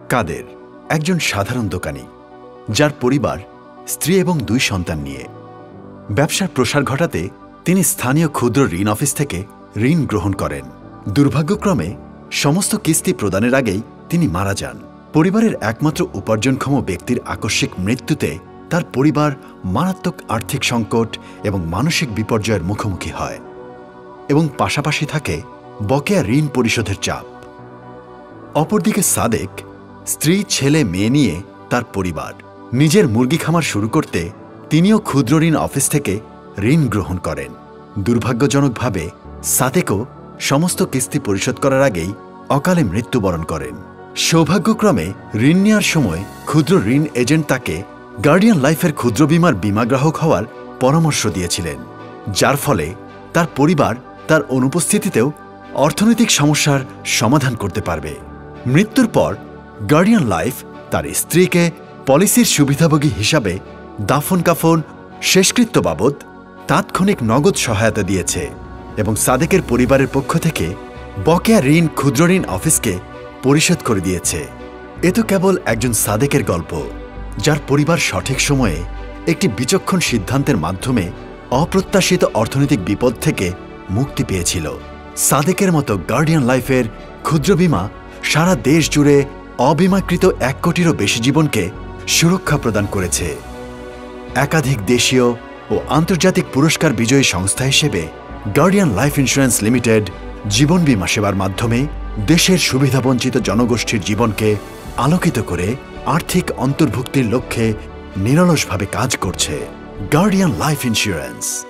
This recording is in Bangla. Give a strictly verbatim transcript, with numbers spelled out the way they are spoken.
কাদের একজন সাধারণ দোকানী, যার পরিবার স্ত্রী এবং দুই সন্তান নিয়ে। ব্যবসার প্রসার ঘটাতে তিনি স্থানীয় ক্ষুদ্র ঋণ অফিস থেকে ঋণ গ্রহণ করেন। দুর্ভাগ্যক্রমে সমস্ত কিস্তি প্রদানের আগেই তিনি মারা যান। পরিবারের একমাত্র উপার্জনক্ষম ব্যক্তির আকস্মিক মৃত্যুতে তার পরিবার মারাত্মক আর্থিক সংকট এবং মানসিক বিপর্যয়ের মুখোমুখি হয় এবং পাশাপাশি থাকে বকেয়া ঋণ পরিশোধের চাপ। অপরদিকে সাদেক স্ত্রী, ছেলে, মেয়ে নিয়ে তার পরিবার। নিজের মুরগি খামার শুরু করতে তিনিও ক্ষুদ্র ঋণ অফিস থেকে ঋণ গ্রহণ করেন। দুর্ভাগ্যজনকভাবে সাদেকও সমস্ত কিস্তি পরিশোধ করার আগেই অকালে মৃত্যুবরণ করেন। সৌভাগ্যক্রমে ঋণ নেওয়ার সময় ক্ষুদ্র ঋণ এজেন্ট তাকে গার্ডিয়ান লাইফের ক্ষুদ্র বীমার বীমাগ্রাহক হওয়ার পরামর্শ দিয়েছিলেন, যার ফলে তার পরিবার তার অনুপস্থিতিতেও অর্থনৈতিক সমস্যার সমাধান করতে পারবে। মৃত্যুর পর গার্ডিয়ান লাইফ তার স্ত্রীকে পলিসির সুবিধাভোগী হিসাবে দাফন কাফন, শেষকৃত্য বাবদ তাৎক্ষণিক নগদ সহায়তা দিয়েছে এবং সাদেকের পরিবারের পক্ষ থেকে বকেয়া ঋণ ক্ষুদ্র ঋণ অফিসকে পরিশোধ করে দিয়েছে। এ তো কেবল একজন সাদেকের গল্প, যার পরিবার সঠিক সময়ে একটি বিচক্ষণ সিদ্ধান্তের মাধ্যমে অপ্রত্যাশিত অর্থনৈতিক বিপদ থেকে মুক্তি পেয়েছিল। সাদেকের মতো গার্ডিয়ান লাইফের ক্ষুদ্র বীমা সারা দেশ জুড়ে অবীমাকৃত এক কোটিরও বেশি জীবনকে সুরক্ষা প্রদান করেছে। একাধিক দেশীয় ও আন্তর্জাতিক পুরস্কার বিজয়ী সংস্থা হিসেবে গার্ডিয়ান লাইফ ইন্স্যুরেন্স লিমিটেড জীবন বীমা সেবার মাধ্যমে দেশের সুবিধাবঞ্চিত জনগোষ্ঠীর জীবনকে আলোকিত করে আর্থিক অন্তর্ভুক্তির লক্ষ্যে নিরলসভাবে কাজ করছে। Guardian Life insurance.